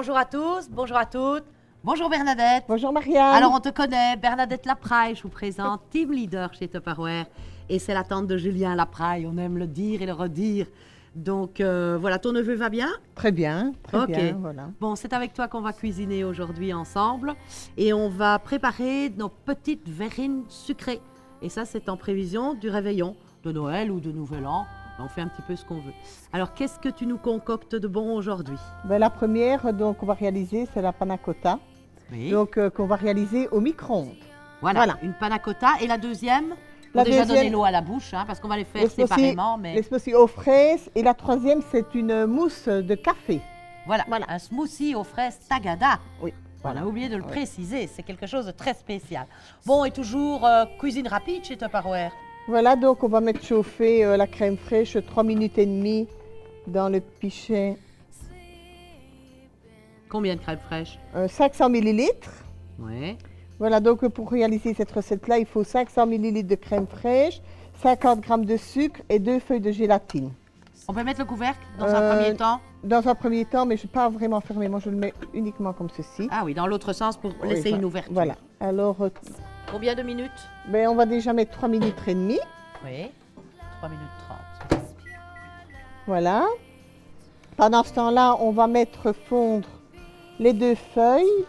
Bonjour à tous, bonjour à toutes. Bonjour Bernadette. Bonjour Marianne. Alors on te connaît, Bernadette Lapraille, je vous présente, team leader chez Tupperware. Et c'est la tante de Julien Lapraille, on aime le dire et le redire. Donc voilà, ton neveu va bien? Très bien, très Ok. bien, voilà. Bon, c'est avec toi qu'on va cuisiner aujourd'hui ensemble. Et on va préparer nos petites verrines sucrées. Et ça, c'est en prévision du réveillon, de Noël ou de Nouvel An. On fait un petit peu ce qu'on veut. Alors, qu'est-ce que tu nous concoctes de bon aujourd'hui? Ben, la première donc qu'on va réaliser, c'est la panna cotta, Oui. donc qu'on va réaliser au micro-ondes. Voilà, une panna cotta. Et la deuxième? La Faut déjà deuxième- donner l'eau à la bouche, hein, parce qu'on va les faire Les smoothies- séparément. Mais Les smoothies aux fraises. Et la troisième, c'est une mousse de café. voilà, voilà. un smoothie aux fraises Tagada. Oui, On voilà. a oublié de le Oui. préciser, c'est quelque chose de très spécial. Bon, et toujours cuisine rapide chez Tupperware. Voilà, donc on va mettre chauffer la crème fraîche 3 minutes et demie dans le pichet. Combien de crème fraîche? 500 millilitres. Oui. Voilà, donc pour réaliser cette recette-là, il faut 500 millilitres de crème fraîche, 50 g de sucre et 2 feuilles de gélatine. On peut mettre le couvercle dans un premier temps? Dans un premier temps, mais je ne vais pas vraiment fermer, moi je le mets uniquement comme ceci. Ah oui, dans l'autre sens pour Oui, laisser voilà. une ouverture. Voilà, alors Combien de minutes? ben, on va déjà mettre 3 minutes et demie. Oui, 3 minutes 30. Voilà. Pendant ce temps-là, on va mettre fondre les 2 feuilles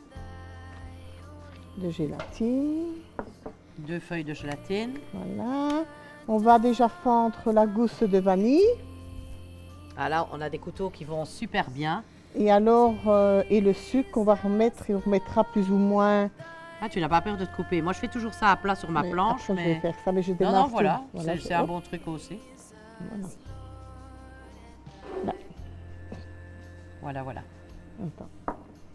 de gélatine. 2 feuilles de gélatine. Voilà. On va déjà fendre la gousse de vanille. Ah là, on a des couteaux qui vont super bien. Et alors, et le sucre qu'on va remettre, et on remettra plus ou moins. Ah, tu n'as pas peur de te couper. Moi, je fais toujours ça à plat sur ma Mais planche, après, je mais... vais faire ça, mais je Non, démarre non, tout. voilà, Voilà, c'est un hop, bon truc aussi. Voilà. Voilà, voilà. Attends.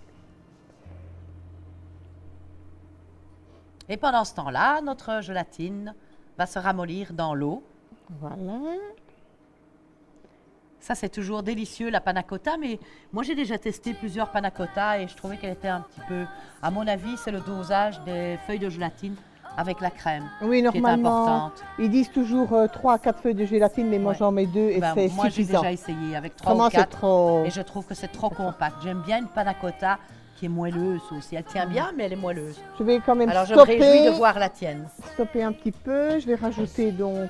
Et pendant ce temps-là, notre gélatine va se ramollir dans l'eau. Voilà. Ça, c'est toujours délicieux, la panna cotta, mais moi, j'ai déjà testé plusieurs panna cotta et je trouvais qu'elle était un petit peu... À mon avis, c'est le dosage des feuilles de gélatine avec la crème Oui, qui est normalement, importante. ils disent toujours 3 à 4 feuilles de gélatine, mais moi Ouais. j'en mets 2 et Ben, c'est moi, j'ai suffisant. déjà essayé avec 3 Vraiment, ou c'est 4 trop. et je trouve que c'est trop compact. J'aime bien une panna cotta qui est moelleuse aussi. Elle tient bien, mais elle est moelleuse. Je vais quand même Alors, je me réjouis de stopper, voir la tienne. stopper un petit peu. Je vais rajouter donc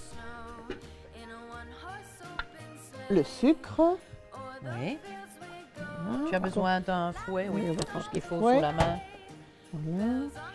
le sucre. Oui. Voilà. Tu as besoin d'un fouet, oui, Oui, on tu va as tout prendre ce qu'il le faut fouet. sous la main. Voilà.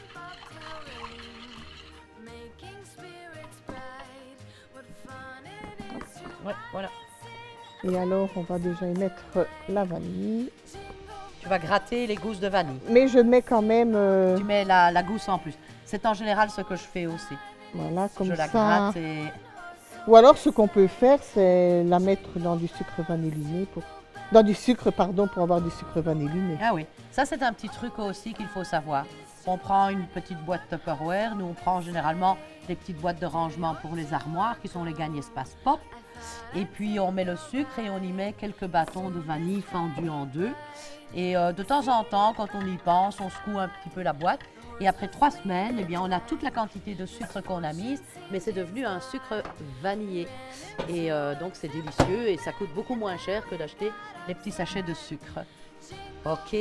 Ouais, voilà. Et alors, on va déjà y mettre la vanille. Tu vas gratter les gousses de vanille. Mais je mets quand même, Tu mets la gousse en plus. C'est en général ce que je fais aussi. voilà, comme Je la ça. gratte et... Ou alors, ce qu'on peut faire, c'est la mettre dans du sucre vanilliné dans du sucre, pardon, pour avoir du sucre vanilliné. Ah oui, ça c'est un petit truc aussi qu'il faut savoir. On prend une petite boîte Tupperware. Nous, on prend généralement des petites boîtes de rangement pour les armoires qui sont les gagne-espace pop. Et puis, on met le sucre et on y met quelques bâtons de vanille fendus en deux. Et de temps en temps, quand on y pense, on secoue un petit peu la boîte. Et après 3 semaines, eh bien, on a toute la quantité de sucre qu'on a mise, mais c'est devenu un sucre vanillé. Et donc, c'est délicieux et ça coûte beaucoup moins cher que d'acheter les petits sachets de sucre. OK.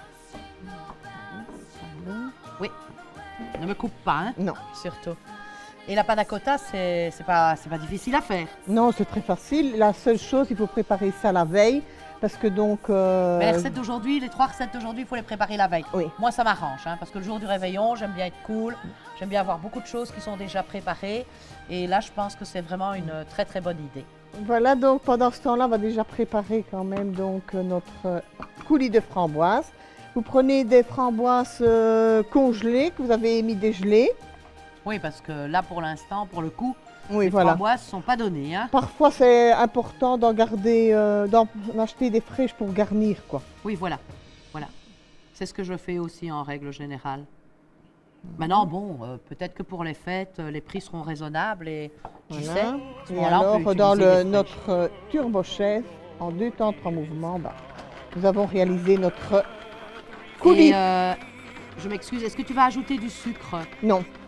Oui. Ne me coupe pas, hein, Non, surtout. Et la panna cotta, c'est pas difficile à faire. non, c'est très facile. La seule chose, il faut préparer ça la veille, parce que donc. Mais les recettes d'aujourd'hui, les 3 recettes d'aujourd'hui, il faut les préparer la veille. Oui. Moi, ça m'arrange, hein, parce que le jour du réveillon, j'aime bien être cool. J'aime bien avoir beaucoup de choses qui sont déjà préparées. Et là, je pense que c'est vraiment une très, très bonne idée. Voilà, donc pendant ce temps-là, on va déjà préparer quand même donc notre coulis de framboises. Vous prenez des framboises congelées que vous avez mis dégelées. Oui, parce que là, pour l'instant, pour le coup, Oui, les voilà. framboises ne sont pas données. Hein. Parfois, c'est important d'en garder, d'en acheter des fraîches pour garnir, quoi. Oui, voilà. Voilà. C'est ce que je fais aussi en règle générale. Maintenant, bon, peut-être que pour les fêtes, les prix seront raisonnables et qui sait, Voilà. à ce Et moment-là, on alors, peut dans utiliser des fraîches. notre turbo chef, en 2 temps, 3 mouvements, bah, nous avons réalisé notre coulis. Et je m'excuse, est-ce que tu vas ajouter du sucre? Non,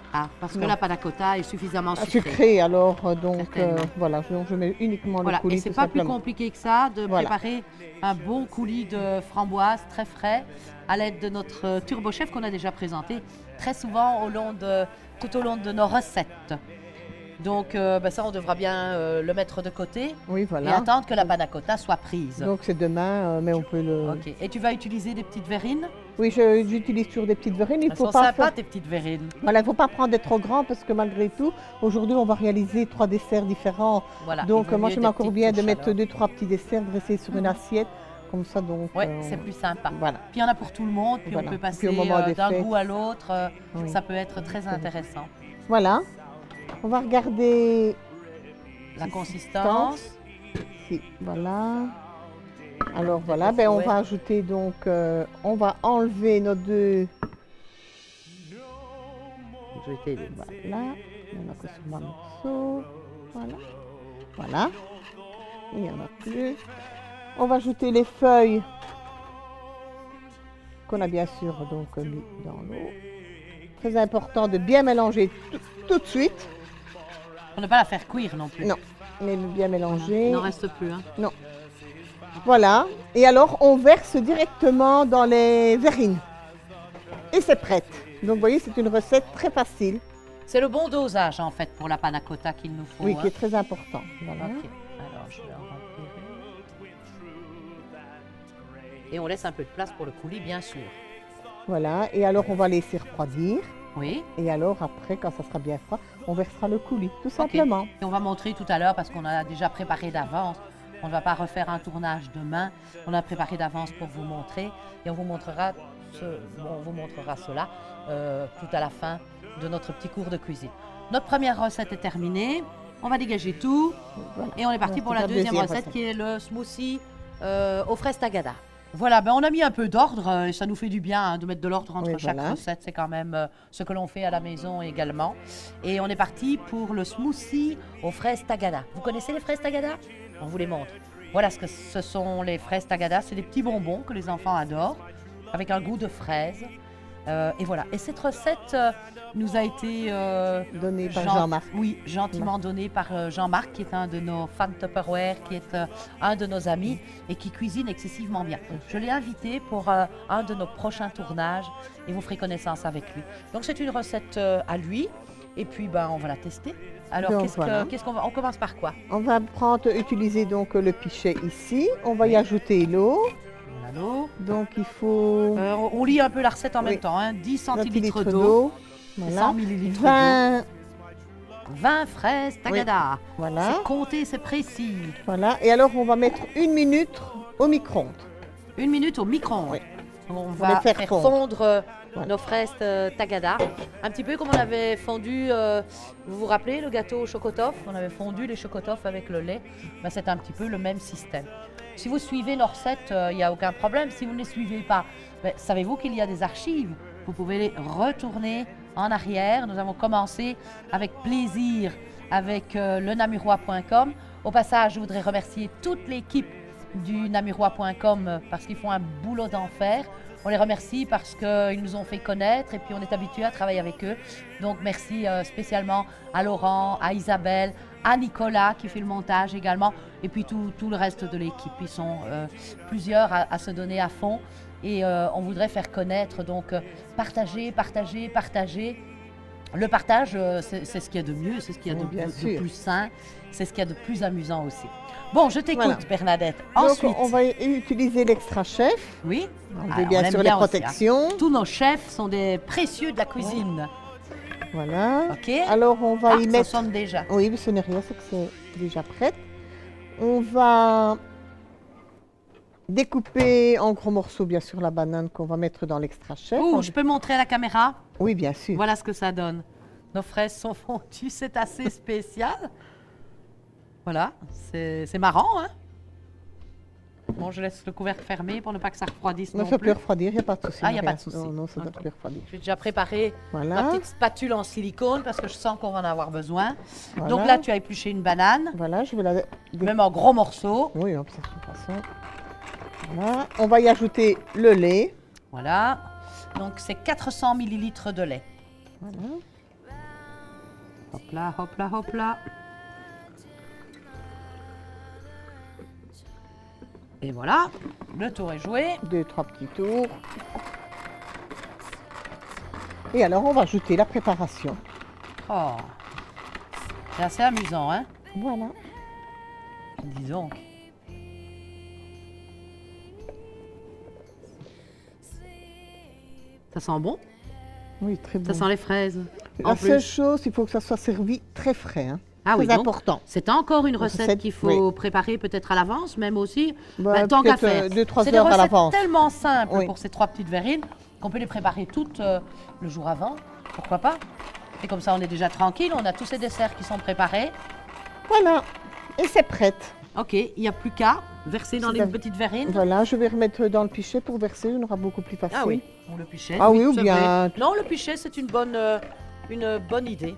Ah, parce que Non. la panna cotta est suffisamment sucrée. Sucré, alors, donc, Certainement. voilà, je mets uniquement Voilà, le coulis, et c'est tout pas plus simplement. compliqué que ça de Voilà. préparer un bon coulis de framboises très frais à l'aide de notre turbo chef qu'on a déjà présenté très souvent tout au long de nos recettes. Donc ça, on devra bien le mettre de côté Oui, et voilà. attendre que la panna cotta soit prise. Donc, c'est demain, mais on peut le... Ok. Et tu vas utiliser des petites verrines. Oui, j'utilise toujours des petites verrines. Il Elles faut sont pas sympas, faire... tes petites verrines. Voilà, il ne faut pas prendre des trop grands parce que malgré tout, aujourd'hui, on va réaliser 3 desserts différents. Voilà. Donc, il vaut moi, mieux je des m'accorde petites bien de touches, mettre alors. 2-3 petits desserts dressés sur une assiette. Comme ça, donc... Ouais, c'est plus sympa. Voilà. Puis il y en a pour tout le monde, puis Voilà. on peut Puis passer au moment des d'un fêtes. goût à l'autre. Oui. Ça peut être très intéressant. Voilà. On va regarder La consistance. ici. Voilà. Alors, voilà, ben, on Ouais. va ajouter donc... on va enlever nos 2... Je vais t'aider. Voilà. Il y en a que sur ma morceau. Voilà. Voilà. Il n'y en a plus. On va ajouter les feuilles qu'on a bien sûr donc mis dans l'eau. Très important de bien mélanger tout de suite. Pour ne pas la faire cuire non plus. Non, mais bien mélanger. Il n'en reste plus. Hein. Non. Voilà. Et alors, on verse directement dans les verrines. Et c'est prête. Donc, vous voyez, c'est une recette très facile. C'est le bon dosage en fait pour la panna cotta qu'il nous faut. Oui, hein. qui est très important. Voilà. Ok. Alors je vais en remplir une. Et on laisse un peu de place pour le coulis, bien sûr. Voilà. Et alors, on va laisser refroidir. Oui. Et alors, après, quand ça sera bien froid, on versera le coulis, tout simplement. Et on va montrer tout à l'heure parce qu'on a déjà préparé d'avance. On ne va pas refaire un tournage demain. On a préparé d'avance pour vous montrer et on vous montrera, cela tout à la fin de notre petit cours de cuisine. Notre première recette est terminée. On va dégager tout Voilà. et on est parti pour la deuxième recette qui est le smoothie aux fraises tagada. Voilà, ben on a mis un peu d'ordre et ça nous fait du bien hein, de mettre de l'ordre entre Oui, chaque voilà. recette. C'est quand même ce que l'on fait à la maison également. Et on est parti pour le smoothie aux fraises tagada. Vous connaissez les fraises tagada? On vous les montre. Voilà ce que ce sont les fraises tagada. C'est des petits bonbons que les enfants adorent avec un goût de fraise. Et voilà. Et cette recette nous a été Donné par Jean-Marc. Oui, gentiment donnée par Jean-Marc, qui est un de nos fans Tupperware, qui est un de nos amis et qui cuisine excessivement bien. Je l'ai invité pour un de nos prochains tournages et vous ferez connaissance avec lui. Donc c'est une recette à lui et puis ben, on va la tester. Alors Donc, voilà. qu'est-ce qu'on va... On commence par quoi? On va utiliser donc le pichet ici. On va y ajouter l'eau. Voilà l'eau. Donc il faut On lit un peu la recette en même Oui. temps. Hein. 10 centilitres centilitres d'eau, d'eau. 100 Voilà. millilitres d'eau, 20. 20 fraises tagada. Voilà. C'est compté, c'est précis. Voilà. Et alors on va mettre 1 minute au micro-ondes. 1 minute au micro-ondes. Oui. On va les va faire faire fondre. fondre Voilà. nos fraises tagada. Un petit peu comme on avait fondu, vous vous rappelez, le gâteau au chocotoff? On avait fondu les chocotoffs avec le lait. Ben, c'est un petit peu le même système. Si vous suivez nos recettes, il n'y a aucun problème. Si vous ne les suivez pas, ben, savez-vous qu'il y a des archives? Vous pouvez les retourner en arrière. Nous avons commencé avec plaisir avec le namurois.com. Au passage, je voudrais remercier toute l'équipe du namurois.com parce qu'ils font un boulot d'enfer. On les remercie parce qu'ils nous ont fait connaître et puis on est habitué à travailler avec eux. Donc merci spécialement à Laurent, à Isabelle, à Nicolas qui fait le montage également et puis tout le reste de l'équipe. Ils sont plusieurs à se donner à fond et on voudrait faire connaître. Donc partager. Le partage, c'est ce qu'il y a de mieux, c'est ce qu'il y a Oui, bien de sûr. plus sain, c'est ce qu'il y a de plus amusant aussi. Bon, je t'écoute, Voilà. Bernadette. Donc Ensuite, on va utiliser l'extra chef. oui, On Ah, veut on bien aime sûr les aussi, hein. protections. Tous nos chefs sont des précieux de la cuisine. Voilà. Ok. Alors on va y ça mettre. sonne déjà. Oui, mais ce n'est rien, c'est que c'est déjà prêt. On va découper en gros morceaux, bien sûr, la banane qu'on va mettre dans l'extra chef. Ouh, je peux montrer à la caméra? Oui, bien sûr. Voilà ce que ça donne. Nos fraises sont fondues, c'est assez spécial. Voilà, c'est marrant, hein? Bon, je laisse le couvercle fermé pour ne pas que ça refroidisse Non, non ça plus. peut refroidir, il n'y a pas de souci. Ah, y a pas Maria. de souci. Non, non, ça doit Ok. plus refroidir. J'ai déjà préparé ma Voilà. petite spatule en silicone parce que je sens qu'on va en avoir besoin. Voilà. Donc là, tu as épluché une banane, Voilà, je vais la. même en gros morceaux. Oui, hop, ça, de toute façon. Voilà. On va y ajouter le lait. Voilà. Donc c'est 400 millilitres de lait. Voilà. Hop là, hop là, hop là. Et voilà, le tour est joué. 2, 3 petits tours. Et alors, on va ajouter la préparation. Oh, c'est assez amusant, hein? Voilà. Disons. Ça sent bon? Oui, très bon. Ça sent les fraises. La seule chose, il faut que ça soit servi très frais. Hein. Ah oui, c'est important. C'est encore une recette qu'il faut préparer peut-être à l'avance, même aussi. Tant qu'à faire. 2-3 heures à l'avance. C'est tellement simple pour ces 3 petites verrines qu'on peut les préparer toutes le jour avant. Pourquoi pas? Et comme ça, on est déjà tranquille. On a tous ces desserts qui sont préparés. Voilà. Et c'est prête. Ok, il n'y a plus qu'à verser dans les petites verrines. Voilà, je vais remettre dans le pichet pour verser. On aura beaucoup plus facile. Ah oui, ou le pichet. Ah oui, ou bien... Non, le pichet, c'est une bonne idée.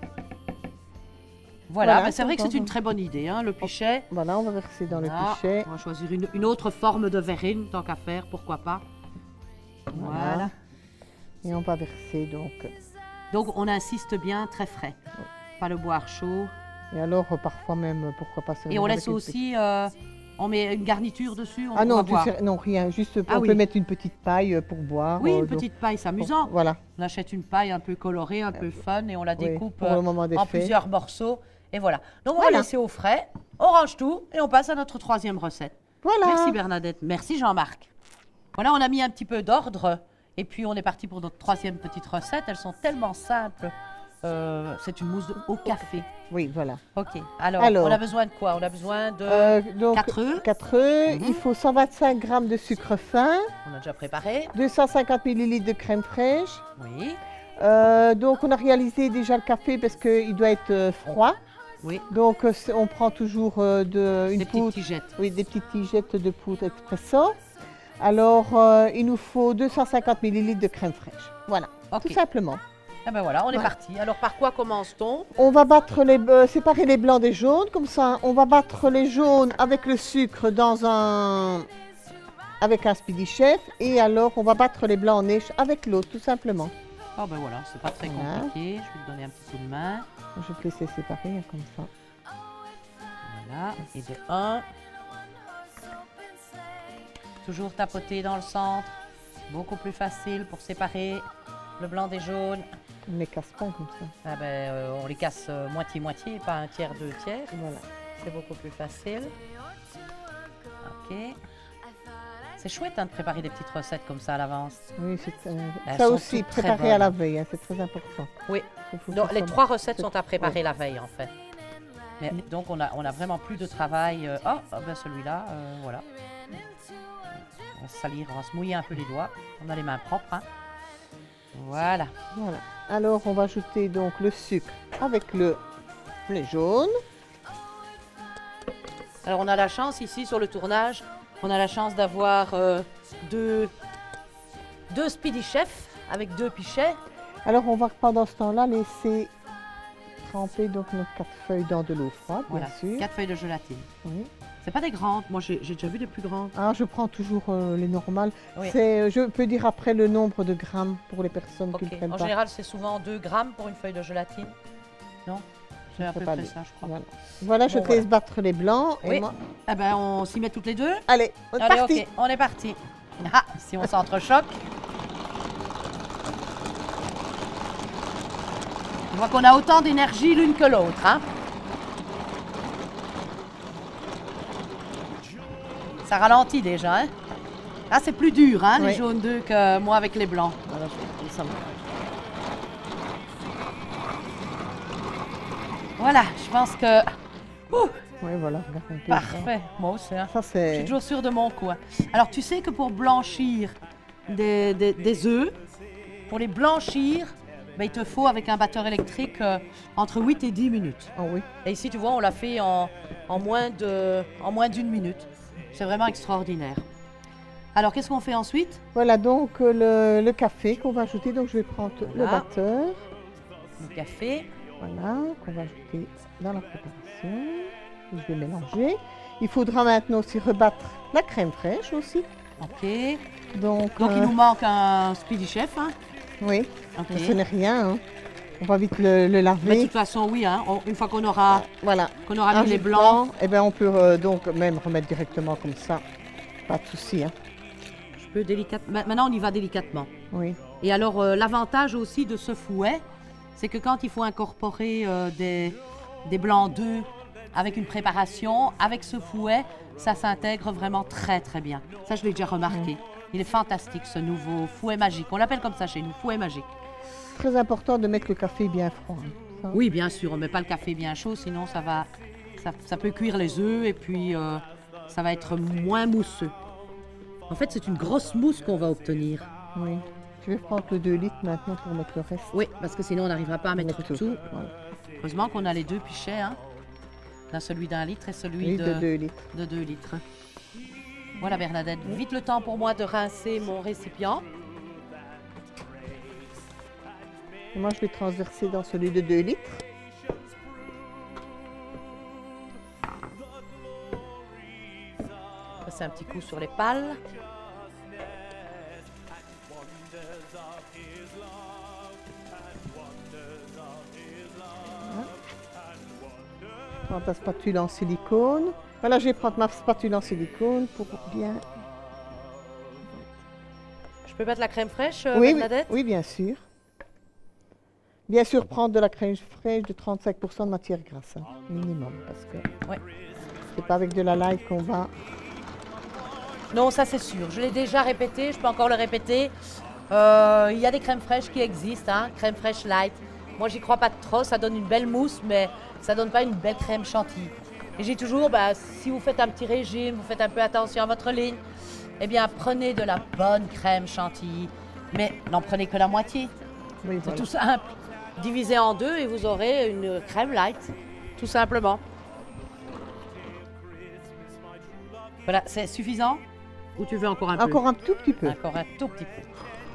Voilà, c'est vrai que c'est une très bonne idée, hein, le pichet. Voilà, on va verser dans le pichet. On va choisir une autre forme de verrine, tant qu'à faire, pourquoi pas. Voilà. Et on va verser donc. Donc on insiste bien, très frais. Oui. Pas le boire chaud. Et alors, parfois même, pourquoi pas... Et on laisse aussi, on met une garniture dessus. Ah non, non, rien, juste on peut mettre une petite paille pour boire. Oui, une petite paille, c'est amusant. Voilà. On achète une paille un peu colorée, un peu fun, et on la découpe en plusieurs morceaux. Et voilà. Donc on va laisser au frais, on range tout et on passe à notre 3e recette. Voilà. Merci Bernadette, merci Jean-Marc. Voilà, on a mis un petit peu d'ordre et puis on est parti pour notre 3e petite recette. Elles sont tellement simples. C'est une mousse au café. Oui, voilà. Ok. Alors, on a besoin de quoi? On a besoin de 4 œufs. 4 œufs. Il faut 125 g de sucre fin. On a déjà préparé. 250 ml de crème fraîche. Oui. Donc, on a réalisé déjà le café parce qu'il doit être froid. Oui. Donc, on prend toujours une poudre. Petites tigettes. Oui, des petites tigettes de poudre expresso. Alors, il nous faut 250 ml de crème fraîche. Voilà, tout simplement. Eh ben voilà, on est parti. Alors, par quoi commence-t-on? On va battre séparer les blancs des jaunes, comme ça. On va battre les jaunes avec le sucre avec un Speedy Chef. Et alors, on va battre les blancs en neige avec l'eau, tout simplement. Oh ben voilà, c'est pas très compliqué. Je vais te donner un petit coup de main. Je vais te laisser séparer, comme ça. Voilà, et de 1. Toujours tapoter dans le centre. Beaucoup plus facile pour séparer le blanc des jaunes. On ne les casse pas comme ça. Ah ben, on les casse moitié-moitié, pas un tiers, 2 tiers. Voilà. C'est beaucoup plus facile. Ok. C'est chouette de préparer des petites recettes comme ça à l'avance. Oui, ça aussi, préparer à la veille, hein, c'est très important. Oui. Donc, les 3 recettes sont à préparer la veille en fait. Mais, donc on a vraiment plus de travail. Ben celui-là, voilà. On va se salir, on va se mouiller un peu les doigts. On a les mains propres. Hein. Voilà. Voilà. Alors on va ajouter donc le sucre avec les jaunes. Alors on a la chance ici sur le tournage, on a la chance d'avoir deux Speedy Chef avec 2 pichets. Alors on va pendant ce temps-là laisser tremper donc nos 4 feuilles dans de l'eau froide, bien sûr. 4 feuilles de gélatine. Oui. C'est pas des grandes, moi j'ai déjà vu des plus grandes. Ah, je prends toujours les normales. Oui. Je peux dire après le nombre de grammes pour les personnes qui ne prennent pas. En général, c'est souvent 2 grammes pour une feuille de gélatine. Non? C'est à peu près ça, je crois. Voilà, je te laisse battre les blancs. Oui. Et moi... Eh ben, on s'y met toutes les deux. Allez, on est parti. Ok, on est parti. Ah, si on s'entrechoque. Je vois qu'on a autant d'énergie l'une que l'autre, hein? Ça ralentit déjà, hein? Ah, c'est plus dur, hein, les jaunes d'œufs que moi avec les blancs. Voilà, je vais ça. Voilà, je pense que... Oui, voilà, regarde un peu. Parfait, moi aussi. Hein. Ça, je suis toujours sûre de mon coup. Hein. Alors, tu sais que pour blanchir des œufs, pour les blanchir, ben, il te faut, avec un batteur électrique, entre 8 et 10 minutes. Oh, oui. Et ici, tu vois, on l'a fait en moins d'1 minute. C'est vraiment extraordinaire. Alors, qu'est-ce qu'on fait ensuite? Voilà, donc le café qu'on va ajouter. Donc, je vais prendre le batteur. Le café. Voilà, qu'on va ajouter dans la préparation. Je vais mélanger. Il faudra maintenant aussi rebattre la crème fraîche aussi. Ok. Donc il nous manque un Speedy Chef. Hein? Oui, okay. Ce n'est rien. Hein. On va vite le Mais de laver. toute façon, oui, hein, une fois qu'on aura, Voilà. mis les blancs, Et ben on peut donc même remettre directement comme ça. Pas de souci. Hein. je peux délicatement. Maintenant, on y va délicatement. Oui. Et alors, l'avantage aussi de ce fouet, c'est que quand il faut incorporer des blancs d'œufs avec une préparation, avec ce fouet, ça s'intègre vraiment très très bien. Ça, je l'ai déjà remarqué. Il est fantastique, ce nouveau fouet magique. On l'appelle comme ça chez nous, fouet magique. Très important de mettre le café bien froid. Hein. Ça. Oui, bien sûr, on ne met pas le café bien chaud, sinon ça peut cuire les œufs et puis ça va être moins mousseux. En fait, c'est une grosse mousse qu'on va obtenir. Oui. Je vais prendre le 2 litres maintenant pour mettre le reste. Oui, parce que sinon on n'arrivera pas à mettre tout. Voilà. Heureusement qu'on a les deux pichets, hein. On a celui d'1 litre et celui Oui, de 2 litres. de 2 litres. Voilà Bernadette, vite le temps pour moi de rincer mon récipient. Et moi, je vais transverser dans celui de 2 litres. Passer un petit coup sur les pales. Je prends ta spatule en silicone. Voilà, je vais prendre ma spatule en silicone pour bien... Je peux mettre la crème fraîche, Oui, Bernadette? oui, bien sûr. Bien sûr, prendre de la crème fraîche de 35% de matière grasse, hein, minimum, parce que Ouais. c'est pas avec de la light qu'on va... Non, ça c'est sûr. Je l'ai déjà répété, je peux encore le répéter. Il y a des crèmes fraîches qui existent, hein, crème fraîche light. Moi, j'y crois pas trop. Ça donne une belle mousse, mais ça donne pas une belle crème chantilly. Et j'ai toujours, si vous faites un petit régime, vous faites un peu attention à votre ligne, eh bien, prenez de la bonne crème chantilly. Mais n'en prenez que la moitié. Oui, C'est voilà. tout simple. Divisez en deux et vous aurez une crème light, tout simplement. Voilà, c'est suffisant? Ou tu veux encore un peu? Encore un tout petit peu. Encore un tout petit peu.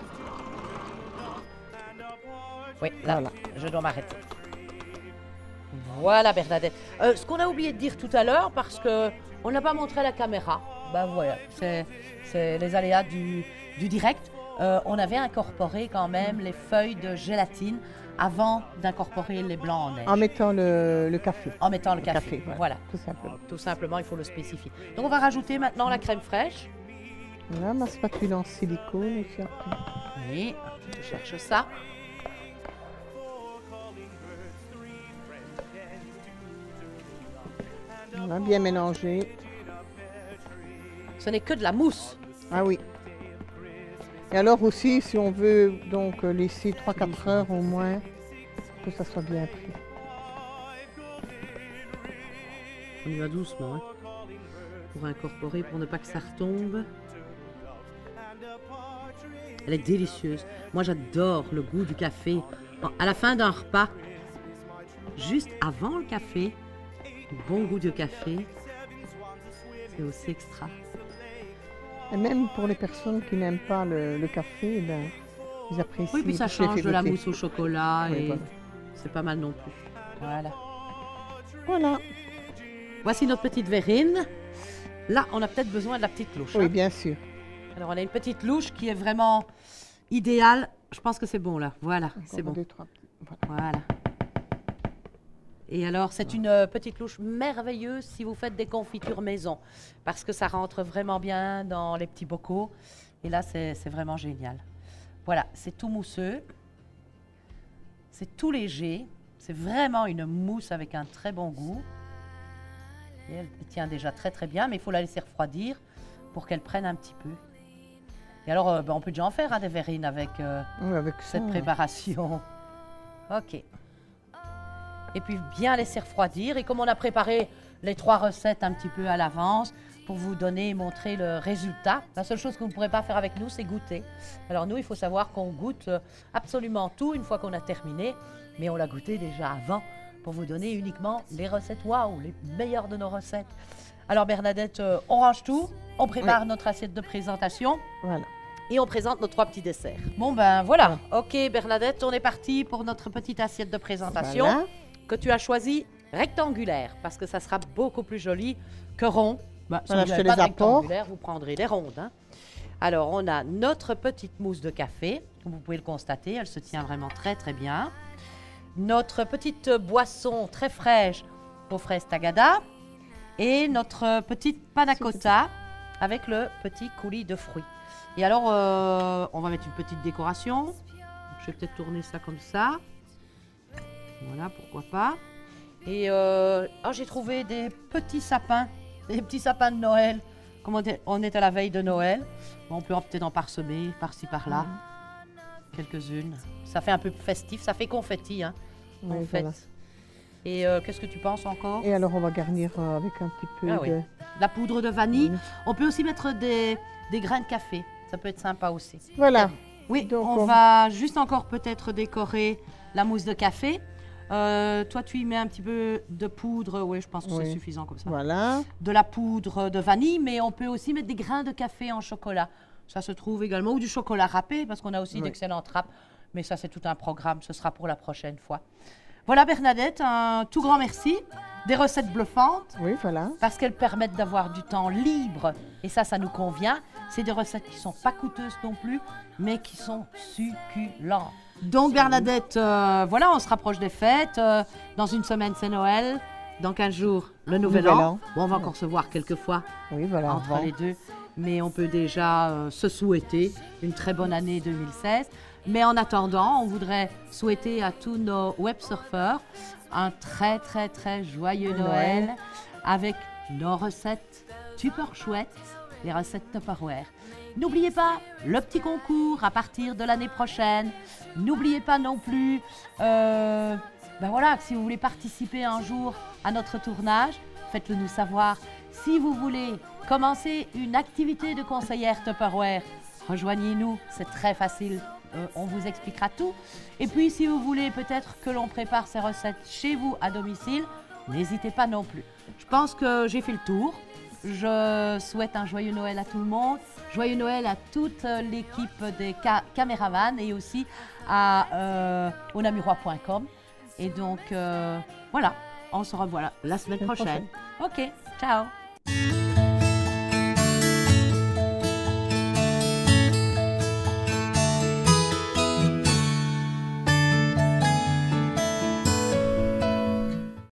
Oui, là, Voilà. je dois m'arrêter. Voilà, Bernadette. Ce qu'on a oublié de dire tout à l'heure, parce qu'on n'a pas montré à la caméra, ben voilà, c'est les aléas du direct. On avait incorporé quand même les feuilles de gélatine avant d'incorporer les blancs en neige. En mettant le café. En mettant le café. Voilà. Tout simplement. Tout simplement, il faut le spécifier. Donc, on va rajouter maintenant la crème fraîche. Voilà, ma spatule en silicone aussi après. Oui, je cherche ça. Voilà, bien mélangé. Ce n'est que de la mousse. Ah oui. Et alors aussi, si on veut donc laisser 3-4 heures au moins, que ça soit bien pris. On y va doucement, hein, pour incorporer, pour ne pas que ça retombe. Elle est délicieuse. Moi, j'adore le goût du café. À la fin d'un repas, juste avant le café, le bon goût du café, c'est aussi extra. Et même pour les personnes qui n'aiment pas le café, ben, ils apprécient. Oui, puis ça parce que change fait de la goûter. mousse au chocolat Oui, et voilà. c'est pas mal non plus. Voilà. Voilà. Voici notre petite verrine. Là, on a peut-être besoin de la petite louche. Oui, hein. bien sûr. Alors, on a une petite louche qui est vraiment idéale. Je pense que c'est bon, là. Voilà, c'est Encore bon. 2-3 petits. Voilà. Voilà. Et alors, c'est une petite louche merveilleuse si vous faites des confitures maison, parce que ça rentre vraiment bien dans les petits bocaux. Et là, c'est vraiment génial. Voilà, c'est tout mousseux. C'est tout léger. C'est vraiment une mousse avec un très bon goût. Et elle tient déjà très très bien, mais il faut la laisser refroidir pour qu'elle prenne un petit peu. Et alors, on peut déjà en faire, hein, des verrines avec Oui, avec ça. cette préparation. Ok. Et puis bien laisser refroidir. Et comme on a préparé les 3 recettes un petit peu à l'avance pour vous donner et montrer le résultat, la seule chose que vous ne pourrez pas faire avec nous, c'est goûter. Alors nous, il faut savoir qu'on goûte absolument tout une fois qu'on a terminé, mais on l'a goûté déjà avant pour vous donner uniquement les recettes waouh, les meilleures de nos recettes. Alors Bernadette, on range tout, on prépare notre assiette de présentation. Voilà. Et on présente nos 3 petits desserts. Bon ben voilà. Ok Bernadette, on est parti pour notre petite assiette de présentation Voilà. que tu as choisi rectangulaire parce que ça sera beaucoup plus joli que rond. Bah, si Voilà, vous je te n'avez pas les de apporte. rectangulaire, vous prendrez des rondes. Hein. Alors on a notre petite mousse de café, comme vous pouvez le constater, elle se tient vraiment très très bien. notre petite boisson très fraîche aux fraises tagada et notre petite panna cotta avec le petit coulis de fruits. Et alors, on va mettre une petite décoration. Je vais peut-être tourner ça comme ça. Voilà, pourquoi pas. Et j'ai trouvé des petits sapins de Noël. Comme on est à la veille de Noël, on peut peut-être en parsemer par-ci par-là. Quelques-unes. Ça fait un peu festif, ça fait confetti, hein, Oui, en fait. voilà. Et qu'est-ce que tu penses encore? Et alors, on va garnir avec un petit peu de... La poudre de vanille. On peut aussi mettre des grains de café. Ça peut être sympa aussi. Voilà. Oui, Donc, on va juste encore peut-être décorer la mousse de café. Toi, tu y mets un petit peu de poudre. Oui, je pense que c'est suffisant comme ça. Voilà. De la poudre de vanille, mais on peut aussi mettre des grains de café en chocolat. Ça se trouve également. Ou du chocolat râpé, parce qu'on a aussi d'excellentes râpes. Mais ça, c'est tout un programme. Ce sera pour la prochaine fois. Voilà, Bernadette, un tout grand merci. Des recettes bluffantes. Oui, voilà. Parce qu'elles permettent d'avoir du temps libre. Et ça nous convient. C'est des recettes qui ne sont pas coûteuses non plus, mais qui sont succulentes. Donc, Bernadette, voilà, on se rapproche des fêtes. Dans une semaine, c'est Noël. Dans 15 jours, le Nouvel An. Bon, on va encore se voir quelques fois entre les deux. Mais on peut déjà se souhaiter une très bonne année 2016. Mais en attendant, on voudrait souhaiter à tous nos web surfeurs un très, très, très joyeux Noël avec nos recettes super chouettes, les recettes Tupperware. N'oubliez pas le petit concours à partir de l'année prochaine. N'oubliez pas non plus, si vous voulez participer un jour à notre tournage, faites-le nous savoir. Si vous voulez commencer une activité de conseillère Tupperware, rejoignez-nous, c'est très facile. On vous expliquera tout. Et puis, si vous voulez peut-être que l'on prépare ces recettes chez vous à domicile, n'hésitez pas non plus. Je pense que j'ai fait le tour. Je souhaite un joyeux Noël à tout le monde. Joyeux Noël à toute l'équipe des caméramans et aussi à onamurois.com. Et donc, voilà, on se revoit la semaine prochaine. Ok, ciao.